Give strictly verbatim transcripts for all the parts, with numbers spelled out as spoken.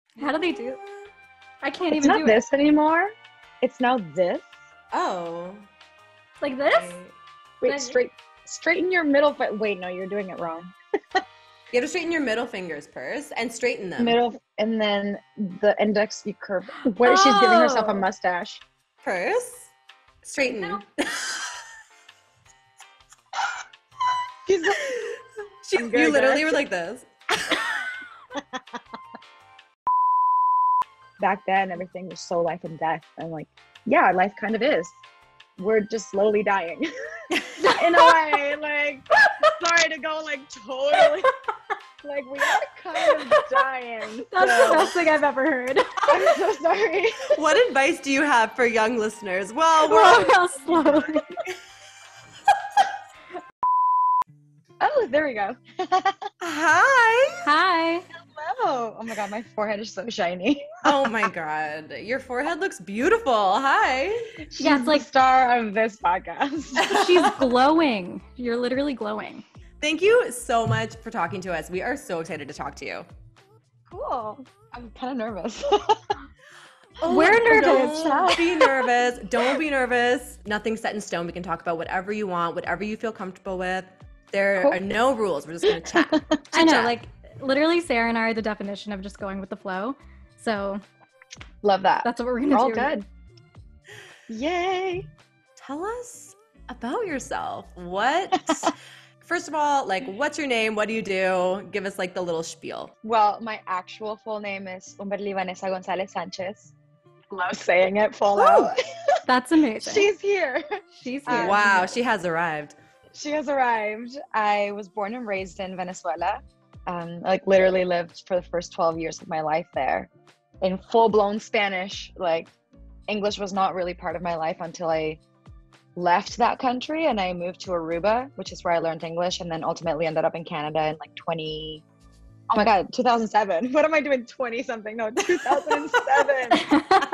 How do they do? I can't It's even not do this it. anymore. It's now this. Oh. Like this? Right. Wait, Then- straight, straighten your middle foot. Wait, no, you're doing it wrong. You have to straighten your middle fingers, Purse, and straighten them. Middle, and then the index you curve. What? She's giving herself a Oh. mustache. Purse, straighten. No. She's like, She, I'm good, you literally guys. were like this. back then, everything was so life and death. And like, yeah, life kind of is. We're just slowly dying. In a way, like, sorry to go like totally, like we are kind of dying. That's so. the best thing I've ever heard. I'm so sorry. What advice do you have for young listeners? Well, we're Well, how slowly. Oh, there we go. Hi. Hi. Hello. Oh my god, my forehead is so shiny. Oh my god, your forehead looks beautiful. Hi. She's Yeah, it's the like star of this podcast. she's glowing. You're literally glowing. Thank you so much for talking to us. We are so excited to talk to you. Cool. I'm kind of nervous. Oh, We're nervous. Don't be nervous. Don't be nervous. Nothing's set in stone. We can talk about whatever you want, whatever you feel comfortable with. There Cool. are no rules. We're just going to chat. I know, Chit-chat. like literally Sarah and I are the definition of just going with the flow. So Love that. that's what we're We're gonna all do. good. Yay. Tell us about yourself. What, first of all, like, what's your name? What do you do? Give us like the little spiel. Well, my actual full name is Humberly González Sanchez. Love saying it full Woo. out. That's amazing. She's here. She's Uh, here. Wow, she has arrived. She has arrived. I was born and raised in Venezuela. Um, like literally lived for the first twelve years of my life there in full-blown Spanish. Like English was not really part of my life until I left that country and I moved to Aruba, which is where I learned English, and then ultimately ended up in Canada in like twenty oh my god, two thousand seven. What am I doing? twenty something? No, two thousand seven. It's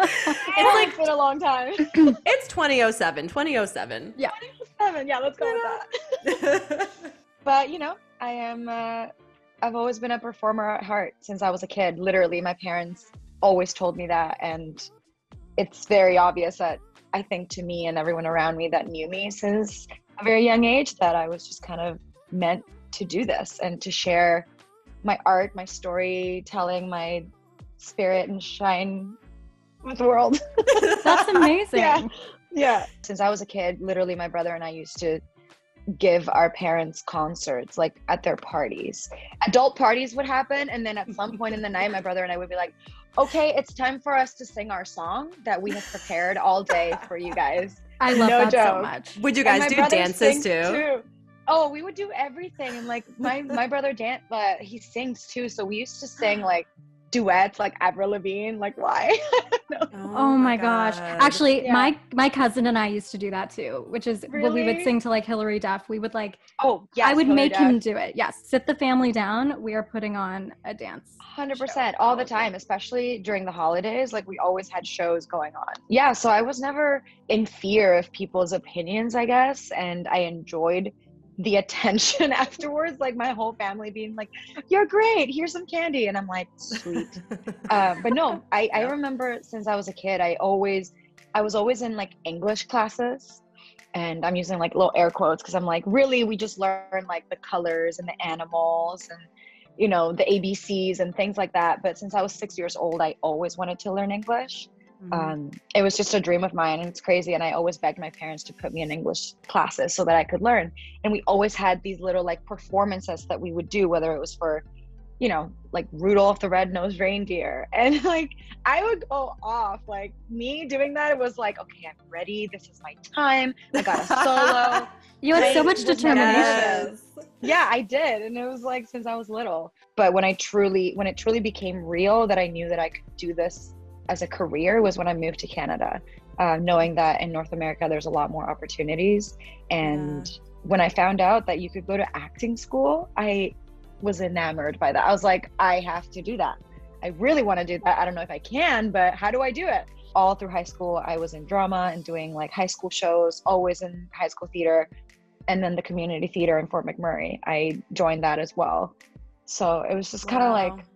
like, It's been a long time. it's twenty oh seven, twenty oh seven. Yeah. Seven. Yeah, let's go with that. But you know, I am uh, I've always been a performer at heart since I was a kid. Literally, my parents always told me that, and it's very obvious that I think to me and everyone around me that knew me since a very young age that I was just kind of meant to do this and to share my art, my storytelling, my spirit and shine with the world. That's amazing. Yeah. Yeah. Since I was a kid, literally my brother and I used to give our parents concerts like at their parties. Adult parties would happen, and then at some point in the night my brother and I would be like, okay, it's time for us to sing our song that we have prepared all day for you guys. I love No that so joke. much. Would you And guys my do brother dances sings too? Oh, we would do everything. And like my my brother Dan, but he sings too, so we used to sing like duets like Avril Lavigne. Like why? No. Oh my gosh. God. Actually, Yeah. my my cousin and I used to do that too, which is when we would Really? sing to like Hillary Duff. We would like Oh yeah, I would make him do it. Yes. Sit the family down. We are putting on a dance. one hundred percent all the time, especially during the holidays. Like we always had shows going on. Yeah, so I was never in fear of people's opinions, I guess, and I enjoyed the attention afterwards, like my whole family being like, you're great, here's some candy, and I'm like, sweet. um, but no, I, I Yeah. remember since I was a kid, I always I was always in like English classes, and I'm using like little air quotes because I'm like, really, we just learn like the colors and the animals and you know the A B Cs and things like that. But since I was six years old, I always wanted to learn English. Um, it was just a dream of mine, and it's crazy. And I always begged my parents to put me in English classes so that I could learn. And we always had these little like performances that we would do, whether it was for, you know, like Rudolph the Red-Nosed Reindeer. And like I would go off. Like me doing that, it was like, okay, I'm ready. This is my time. I got a solo. You had so I much was never determination. Yes. Yeah, I did. And it was like since I was little. But when I truly, when it truly became real that I knew that I could do this as a career was when I moved to Canada, uh, knowing that in North America there's a lot more opportunities. And Yeah. when I found out that you could go to acting school, I was enamored by that. I was like, I have to do that. I really want to do that. I don't know if I can, but how do I do it? All through high school, I was in drama and doing like high school shows, always in high school theater, and then the community theater in Fort McMurray. I joined that as well. So it was just kind of Wow. like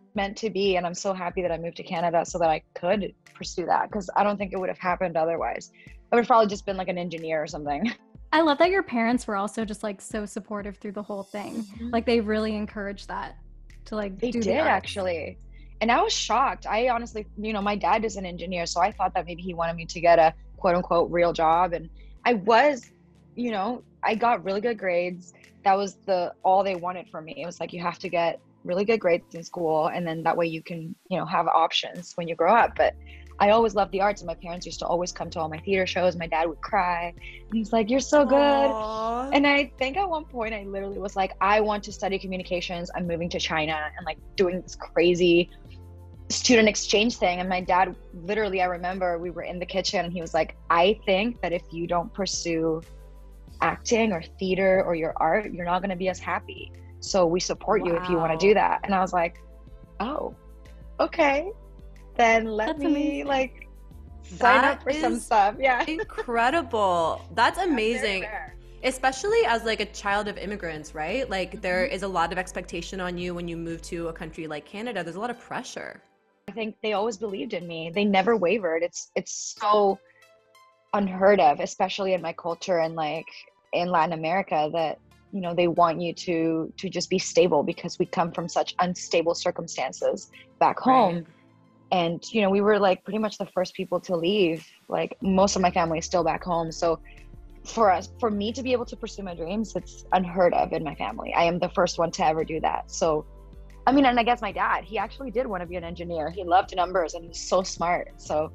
meant to be. And I'm so happy that I moved to Canada so that I could pursue that, because I don't think it would have happened otherwise. I would have probably just been like an engineer or something. I love that your parents were also just like so supportive through the whole thing. Mm-hmm. Like they really encouraged that to like They do did the arts. actually. And I was shocked. I honestly, you know, my dad is an engineer, so I thought that maybe he wanted me to get a quote unquote real job. And I was, you know, I got really good grades. That was the all they wanted from me. It was like, you have to get really good grades in school, and then that way you can, you know, have options when you grow up. But I always loved the arts, and my parents used to always come to all my theater shows. My dad would cry, and he's like, "You're so good." Aww. And I think at one point I literally was like, "I want to study communications. I'm moving to China," and like doing this crazy student exchange thing. And my dad, literally, I remember we were in the kitchen, and he was like, "I think that if you don't pursue acting or theater or your art, you're not going to be as happy. So we support you if you want to do that." And I was like, "Oh, okay. Then let That's me amazing. like sign That up for some is stuff." Yeah. Incredible. That's amazing. Very rare. Especially as like a child of immigrants, right? Like there is a lot of expectation on you when you move to a country like Canada. There's a lot of pressure. I think they always believed in me. They never wavered. It's it's so unheard of, especially in my culture and like in Latin America, that you know they want you to to just be stable, because we come from such unstable circumstances back home. Right. And you know we were like pretty much the first people to leave. Like most of my family is still back home, so for us for me to be able to pursue my dreams, it's unheard of in my family. I am the first one to ever do that. So I mean, and I guess my dad, he actually did want to be an engineer. He loved numbers and he's so smart. So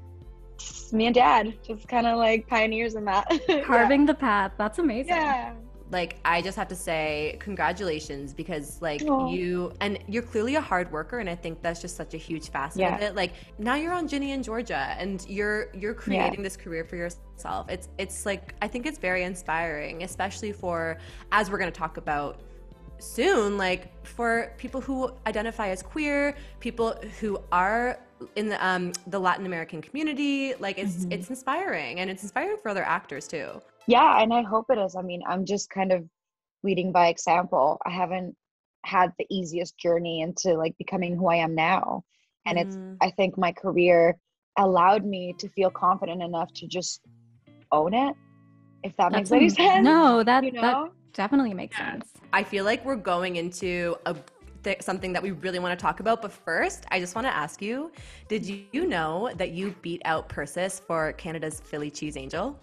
me and dad just kind of like pioneers in that. Carving the path. That's amazing. Yeah. Like I just have to say congratulations, because like Aw. you, and you're clearly a hard worker, and I think that's just such a huge facet Yeah. of it. Like now you're on Ginny in Georgia, and you're you're creating this career for yourself. It's it's like I think it's very inspiring, especially for, as we're going to talk about soon, like for people who identify as queer, people who are in the um the Latin American community. Like it's Mhm. it's inspiring, and it's inspiring for other actors too. Yeah, and I hope it is. I mean, I'm just kind of leading by example. I haven't had the easiest journey into like becoming who I am now. And it's, Mm. I think my career allowed me to feel confident enough to just own it, if that makes That's any am- sense. No, that You that know? definitely makes Yeah. sense. I feel like we're going into a th- something that we really want to talk about, but first, I just want to ask you: did you know that you beat out Persis for Canada's Philly Cheese Angel?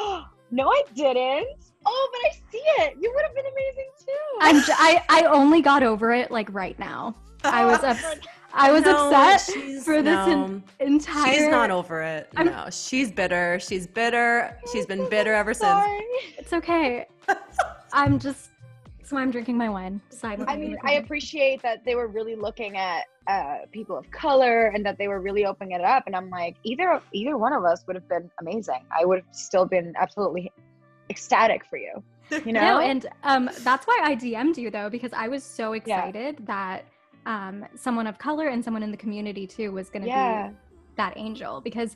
No, I didn't. Oh, but I see it. You would have been amazing too. I'm j- I I only got over it like right now. I was ups- I was No, upset she's- for this no. en- entire. She's not over it. I'm- No, she's bitter. She's bitter. She's been bitter ever since. Sorry. It's okay. I'm just. So I'm drinking my wine silently. I mean, in the I corner. appreciate that they were really looking at uh, people of color, and that they were really opening it up. And I'm like, either either one of us would have been amazing. I would have still been absolutely ecstatic for you. You know? No, and um, that's why I D M'd you though, because I was so excited that um, someone of color and someone in the community too was going to Yeah. be that angel. Because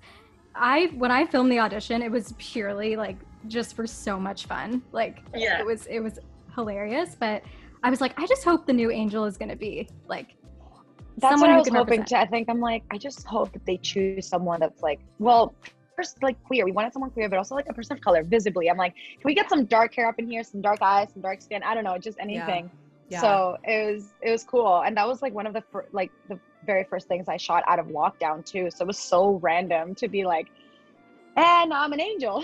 I, when I filmed the audition, it was purely like just for so much fun. Like Yeah. it was, it was hilarious. But I was like, I just hope the new angel is going to be like That's someone what I who was can hoping represent. to. I think I'm like, I just hope that they choose someone that's like, well, first like queer. We wanted someone queer, but also like a person of color, visibly. I'm like, can we get some dark hair up in here, some dark eyes, some dark skin? I don't know, just anything. Yeah. So it was it was cool, and that was like one of the fir- like the very first things I shot out of lockdown too. So it was so random to be like, and I'm an angel.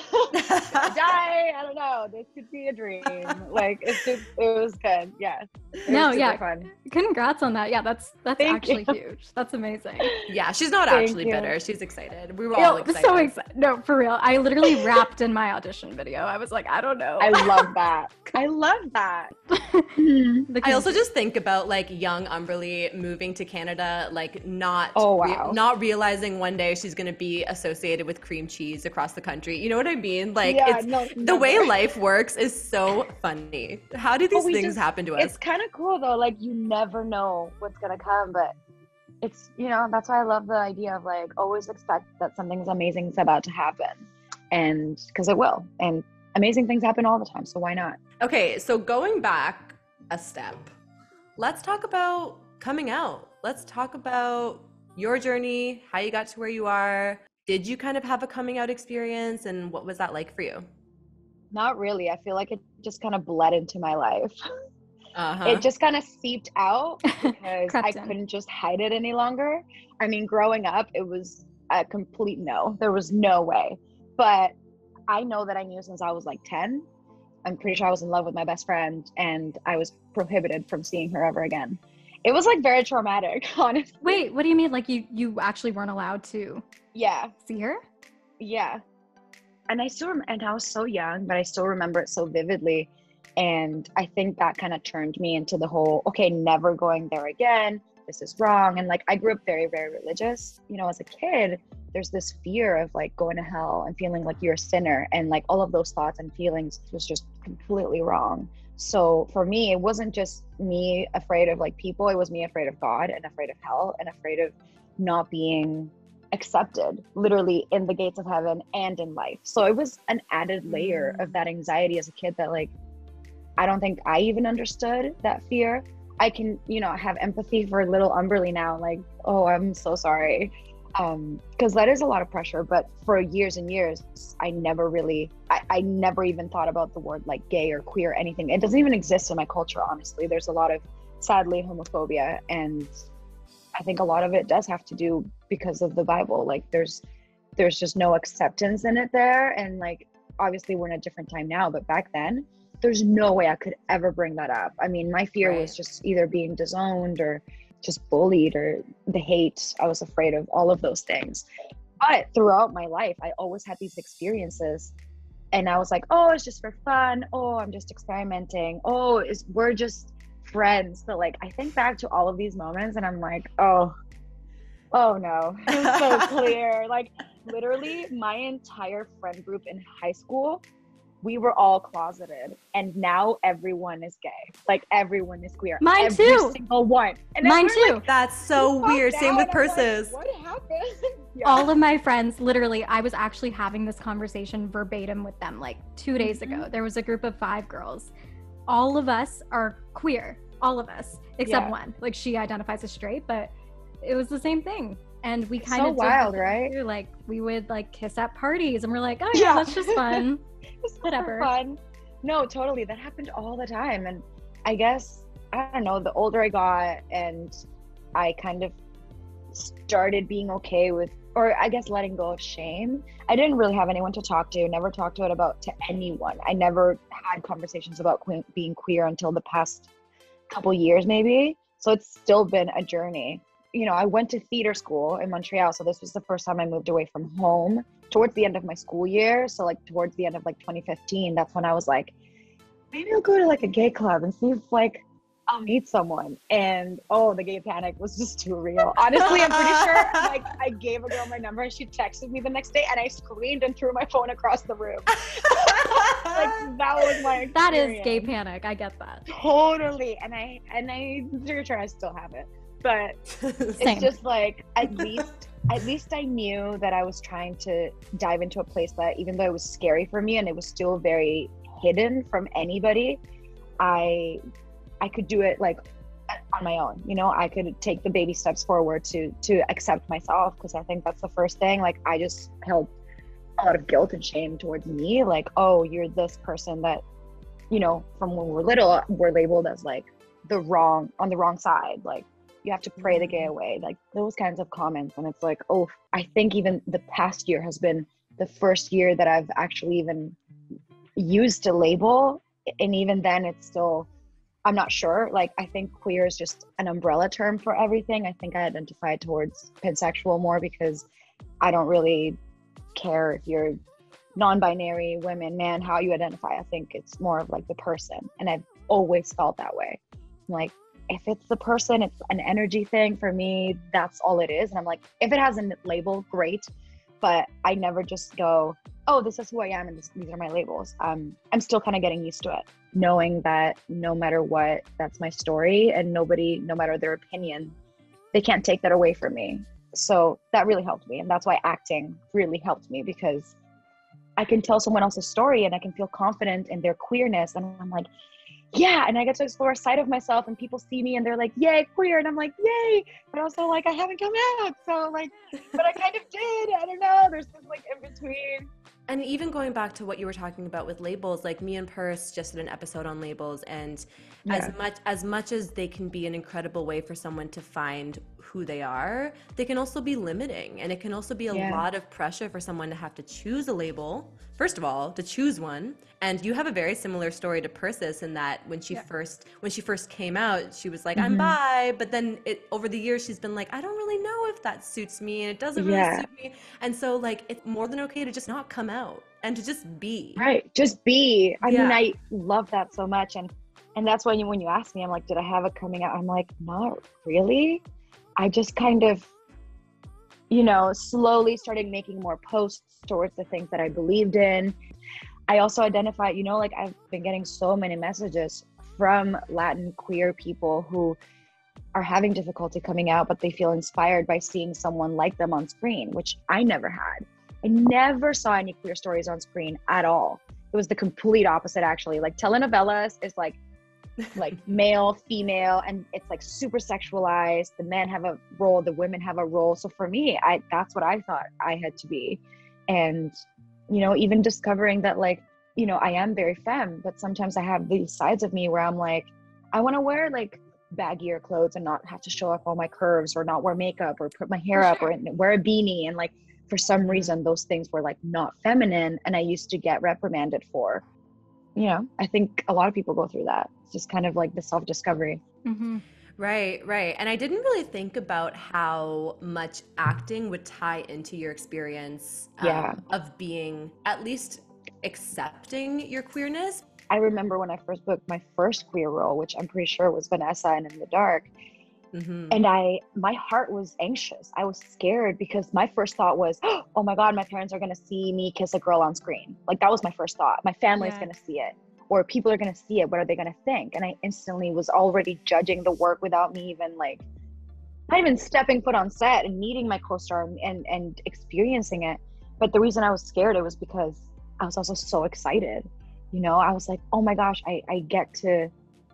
Die. I don't know. This could be a dream. Like it's just it was good. Yeah. It No, was super yeah. Fun. Congrats on that. Yeah, that's that's Thank actually you. huge. That's amazing. Yeah, she's not Thank actually you. bitter. She's excited. We were all No, excited. so excited. No, for real. I literally rapped in my audition video. I was like, I don't know. I love that. I love that. The I also confu- just think about like young Humberly moving to Canada, like not Oh, re- wow. not realizing one day she's gonna be associated with cream cheese across the country. You know what I mean? Like Yeah, it's no, the way never. life works is so funny. How do these But we things just- happen to us? It's kind of cool though. Like you never know what's gonna come, but it's you know that's why I love the idea of like always expect that something's amazing is about to happen, and because it will, and amazing things happen all the time. So why not? Okay, so going back a step, let's talk about coming out. let's talk about your journey, how you got to where you are. Did you kind of have a coming out experience, and what was that like for you? Not really. I feel like it just kind of bled into my life. Uh-huh. It just kind of seeped out because I in. couldn't just hide it any longer. I mean, growing up, it was a complete no. There was no way. But I know that I knew since I was like ten. I'm pretty sure I was in love with my best friend, and I was prohibited from seeing her ever again. It was like very traumatic, honestly. Wait, what do you mean? Like you, you actually weren't allowed to Yeah. see her? Yeah. And I still, rem- and I was so young, but I still remember it so vividly. And I think that kind of turned me into the whole, okay, never going there again. This is wrong. And like, I grew up very, very religious. You know, as a kid, there's this fear of like going to hell and feeling like you're a sinner. And like all of those thoughts and feelings was just completely wrong. So for me, it wasn't just me afraid of like people. It was me afraid of God and afraid of hell and afraid of not being accepted literally in the gates of heaven and in life. So it was an added layer of that anxiety as a kid that like, I don't think I even understood that fear. I can, you know, have empathy for little Humberly now. Like, oh, I'm so sorry. Um, because that is a lot of pressure. But for years and years, I never really, I, I never even thought about the word like gay or queer or anything. It doesn't even exist in my culture, honestly. There's a lot of, sadly, homophobia. And I think a lot of it does have to do because of the Bible. Like there's, there's just no acceptance in it there. And like, obviously we're in a different time now, but back then, there's no way I could ever bring that up. I mean, my fear Right. was just either being disowned or just bullied or the hate. I was afraid of all of those things. But throughout my life, I always had these experiences and I was like, oh, it's just for fun. Oh, I'm just experimenting. Oh, it's, we're just friends. But like, I think back to all of these moments and I'm like, oh, oh no, it was so clear. Like literally my entire friend group in high school, we were all closeted and now everyone is gay. Like everyone is queer. Mine Every too. single one. And Mine we're too. Like, That's so weird. Same with Persis. Like, what happened? Yeah. All of my friends, literally, I was actually having this conversation verbatim with them like two days Mm-hmm. ago. There was a group of five girls. All of us are queer. All of us, except Yeah. one. Like she identifies as straight, but it was the same thing. And we It's kind so of wild, right? too. Like we would like kiss at parties and we're like, oh yeah, Yeah. that's just fun. It's Whatever. fun. No, totally. That happened all the time. And I guess, I don't know, the older I got and I kind of started being okay with, or I guess letting go of shame. I didn't really have anyone to talk to, never talked to it about to anyone. I never had conversations about que- being queer until the past couple years maybe. So it's still been a journey. You know, I went to theater school in Montreal. So this was the first time I moved away from home towards the end of my school year. So like towards the end of like twenty fifteen, that's when I was like, maybe I'll go to like a gay club and see if like I'll meet someone. And oh, the gay panic was just too real. Honestly, I'm pretty sure like I gave a girl my number and she texted me the next day and I screamed and threw my phone across the room. Like that was my experience. That is gay panic. I get that. Totally. And I and I'm pretty sure I still have it. But Same. it's just like at least at least I knew that I was trying to dive into a place that even though it was scary for me and it was still very hidden from anybody, I I could do it like on my own. You know, I could take the baby steps forward to to accept myself, because I think that's the first thing. Like I just held a lot of guilt and shame towards me, like, oh, you're this person that, you know, from when we're little we're labeled as like the wrong on the wrong side, like you have to pray the gay away, like those kinds of comments. And it's like, oh, I think even the past year has been the first year that I've actually even used a label. And even then it's still, I'm not sure. Like, I think queer is just an umbrella term for everything. I think I identify towards pansexual more because I don't really care if you're non-binary, women, man, how you identify. I think it's more of like the person. And I've always felt that way. Like, if it's the person, it's an energy thing for me, that's all it is. And I'm like, if it has a label, great. But I never just go, oh, this is who I am and this, these are my labels. Um, I'm still kind of getting used to it, knowing that no matter what, that's my story, and nobody, no matter their opinion, they can't take that away from me. So that really helped me. And that's why acting really helped me, because I can tell someone else's story and I can feel confident in their queerness. And I'm like, yeah, and I get to explore a side of myself, and people see me and they're like, yay, queer. And I'm like, yay. But also like, I haven't come out. So like, but I kind of did. I don't know. There's this like in between. And even going back to what you were talking about with labels, like me and Pers just did an episode on labels, and yeah. as much as much as they can be an incredible way for someone to find who they are, they can also be limiting, and it can also be a yeah. lot of pressure for someone to have to choose a label. First of all, to choose one. And you have a very similar story to Persis in that when she yeah. first when she first came out, she was like, mm-hmm. I'm bi, but then it, over the years she's been like, I don't really know if that suits me, and it doesn't really yeah. suit me. And so like, it's more than okay to just not come out and to just be. Right, just be. I yeah. mean, I love that so much, and and that's why you, when you ask me, I'm like, did I have a coming out? I'm like, not really. I just kind of, you know, slowly started making more posts towards the things that I believed in. I also identify, you know, like I've been getting so many messages from Latin queer people who are having difficulty coming out, but they feel inspired by seeing someone like them on screen, which I never had. I never saw any queer stories on screen at all. It was the complete opposite, actually. Like telenovelas is like, like male, female, and it's like super sexualized. The men have a role, the women have a role. So for me, I that's what I thought I had to be. And you know, even discovering that like, you know, I am very femme, but sometimes I have these sides of me where I'm like, I want to wear like baggier clothes and not have to show off all my curves, or not wear makeup, or put my hair for up, sure. or wear a beanie. And like, for some reason, those things were like not feminine, and I used to get reprimanded for. You know, I think a lot of people go through that. It's just kind of like the self-discovery. Mm-hmm. Right, right. And I didn't really think about how much acting would tie into your experience um, yeah. of being at least accepting your queerness. I remember when I first booked my first queer role, which I'm pretty sure was Vanessa and In the Dark. Mm-hmm. And I, my heart was anxious. I was scared because my first thought was, oh my God, my parents are going to see me kiss a girl on screen. Like that was my first thought. My family's yeah. going to see it. Or people are going to see it. What are they going to think? And I instantly was already judging the work without me even like, not even stepping foot on set and meeting my co-star and, and experiencing it. But the reason I was scared, it was because I was also so excited. You know, I was like, oh my gosh, I, I get to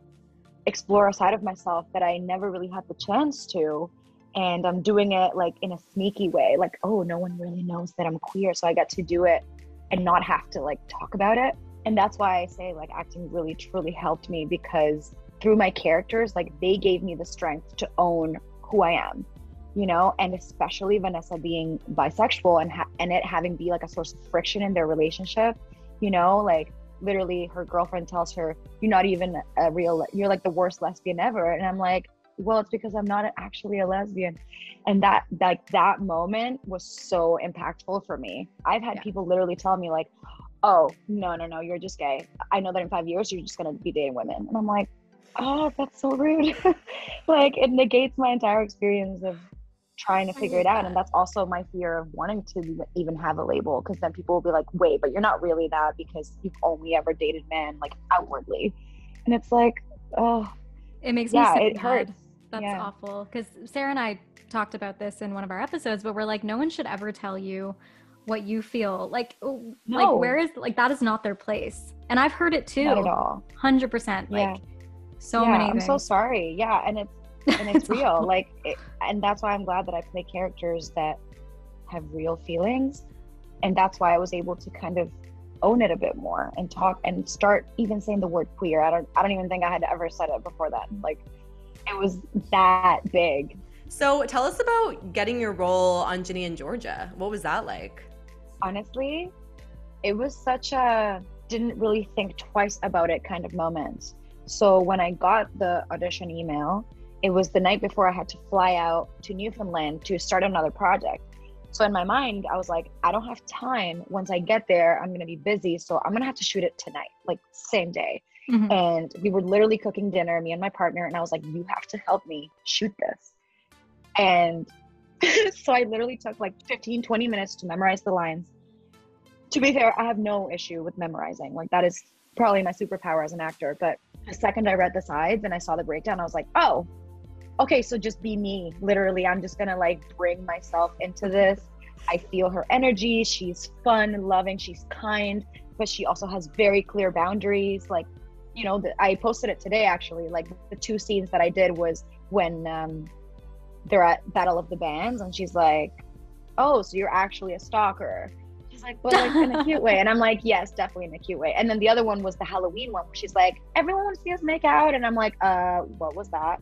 explore a side of myself that I never really had the chance to. And I'm doing it like in a sneaky way. Like, oh, no one really knows that I'm queer. So I get to do it and not have to like talk about it. And that's why I say like acting really truly helped me, because through my characters, like they gave me the strength to own who I am, you know, and especially Vanessa being bisexual and ha- and it having be like a source of friction in their relationship, you know, like literally her girlfriend tells her, you're not even a real, you're like the worst lesbian ever. And I'm like, well, it's because I'm not actually a lesbian. And that like that moment was so impactful for me. I've had yeah. people literally tell me like, oh, no, no, no, you're just gay. I know that in five years, you're just going to be dating women. And I'm like, oh, that's so rude. Like, it negates my entire experience of trying to figure it out. And that's also my fear of wanting to even have a label, because then people will be like, wait, but you're not really that because you've only ever dated men, like, outwardly. And it's like, oh. It makes yeah, me so it mad. hurts. That's yeah. awful. Because Sarah and I talked about this in one of our episodes, but we're like, no one should ever tell you what you feel like no. like where is like that is not their place. And I've heard it too. Not at all. one hundred percent like yeah. so yeah, many I'm things. so sorry. Yeah, and it's and it's, it's real awful. Like it, and that's why I'm glad that I play characters that have real feelings, and that's why I was able to kind of own it a bit more and talk and start even saying the word queer. I don't I don't even think I had ever said it before that. Like it was that big. So tell us about getting your role on Ginny and Georgia. What was that like? Honestly, it was such a didn't really think twice about it kind of moment. So when I got the audition email, it was the night before I had to fly out to Newfoundland to start another project. So in my mind, I was like, I don't have time. Once I get there, I'm going to be busy. So I'm going to have to shoot it tonight, like same day. Mm-hmm. And we were literally cooking dinner, me and my partner. And I was like, you have to help me shoot this. And so I literally took like fifteen, twenty minutes to memorize the lines. To be fair, I have no issue with memorizing. Like that is probably my superpower as an actor. But the second I read the sides and I saw the breakdown, I was like, oh, okay, so just be me. Literally, I'm just gonna like bring myself into this. I feel her energy. She's fun, loving, she's kind, but she also has very clear boundaries. Like you know, the, I posted it today actually. Like the two scenes that I did was when um, they're at Battle of the Bands, and she's like, "Oh, so you're actually a stalker?" She's like, "But like in a cute way," and I'm like, "Yes, definitely in a cute way." And then the other one was the Halloween one, where she's like, "Everyone wants to see us make out," and I'm like, "Uh, what was that?"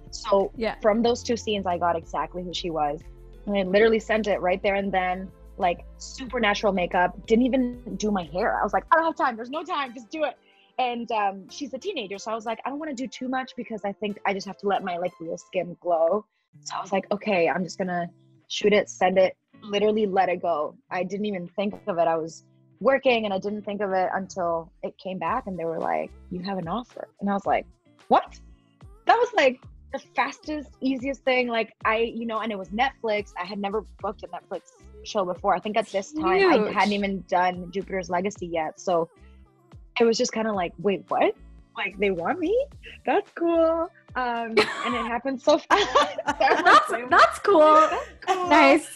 So yeah. from those two scenes, I got exactly who she was, and I literally sent it right there and then. Like supernatural makeup, didn't even do my hair. I was like, I don't have time. There's no time. Just do it. And um, she's a teenager, so I was like, I don't want to do too much because I think I just have to let my like real skin glow. So I was like, okay, I'm just gonna shoot it, send it, literally let it go. I didn't even think of it. I was working and I didn't think of it until it came back, and they were like, you have an offer. And I was like, what? That was like the fastest, easiest thing. Like I, you know, and it was Netflix. I had never booked a Netflix show before. I think at this time Huge. I hadn't even done Jupiter's Legacy yet. So it was just kind of like, wait, what? Like they want me? That's cool. Um, and it happened so fast. that's, that's cool. That's cool. Nice.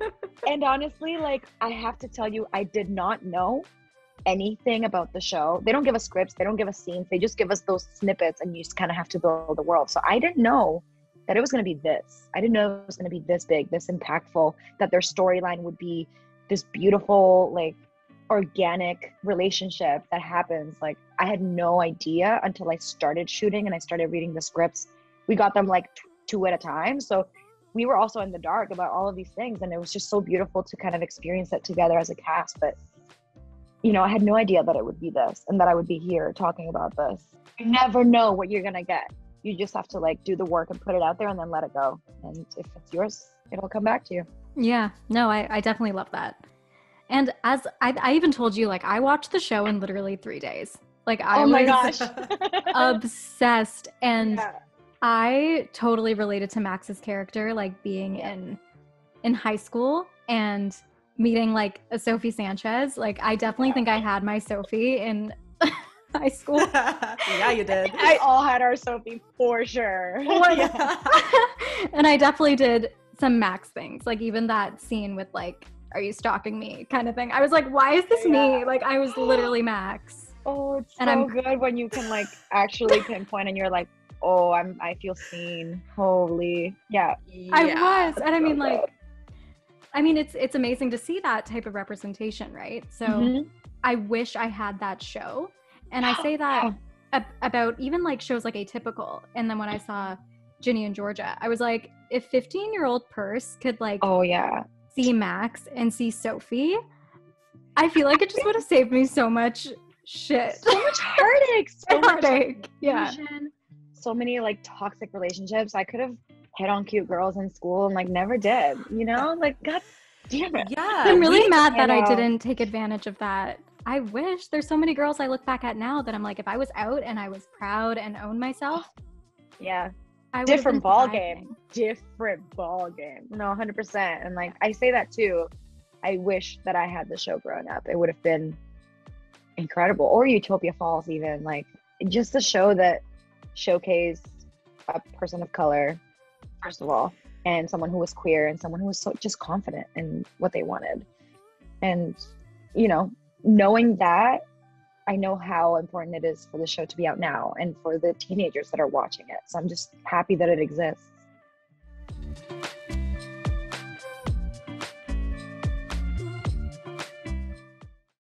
And honestly, like I have to tell you, I did not know anything about the show. They don't give us scripts, they don't give us scenes, they just give us those snippets, and you just kind of have to build the world. So I didn't know that it was going to be this. I didn't know it was going to be this big, this impactful, that their storyline would be this beautiful, like organic relationship that happens. Like I had no idea until I started shooting and I started reading the scripts. We got them like t- two at a time. So we were also in the dark about all of these things, and it was just so beautiful to kind of experience it together as a cast. But you know, I had no idea that it would be this and that I would be here talking about this. You never know what you're gonna get. You just have to like do the work and put it out there and then let it go. And if it's yours, it'll come back to you. Yeah, no, I, I definitely love that. And as I, I even told you, like I watched the show in literally three days. Like I oh my was gosh. obsessed, and Yeah. I totally related to Max's character, like being Yeah. in in high school and meeting like a Sophie Sanchez. Like I definitely Yeah. think I had my Sophie in high school. Yeah, you did. We all had our Sophie for sure. Yeah. And I definitely did some Max things, like even that scene with like, are you stalking me kind of thing. I was like, why is this Yeah. me? Like I was literally Max. Oh, it's And so I'm- good when you can like actually pinpoint and you're like, oh, I'm I feel seen. Holy. Yeah. I Yeah. was. And I so mean good. like, I mean, it's it's amazing to see that type of representation, right? So Mhm. I wish I had that show. And I say that ab- about even like shows like Atypical. And then when I saw Ginny and Georgia, I was like, if fifteen year old Purse could like Oh yeah. see Max and see Sophie, I feel like it just would have saved me so much shit. So much heartache. So much Heartache. Yeah. confusion, so many like toxic relationships. I could have hit on cute girls in school and like never did, you know? Like god damn it. Yeah. I'm really we- mad that I I know. didn't take advantage of that. I wish. There's so many girls I look back at now that I'm like, if I was out and I was proud and owned myself, Yeah. I would have Different been ball thriving. game. Different ball game. No, one hundred percent. And like I say that too. I wish that I had the show growing up. It would have been incredible. Or Utopia Falls even. Like just a show that showcased a person of color, first of all, and someone who was queer and someone who was so just confident in what they wanted. And, you know, knowing that, I know how important it is for the show to be out now and for the teenagers that are watching it. So I'm just happy that it exists.